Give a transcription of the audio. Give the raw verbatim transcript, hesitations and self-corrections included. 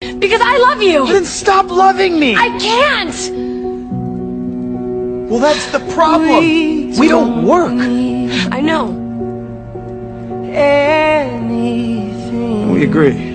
Because I love you. Then stop loving me. I can't. Well, that's the problem. We don't work. I know. We agree.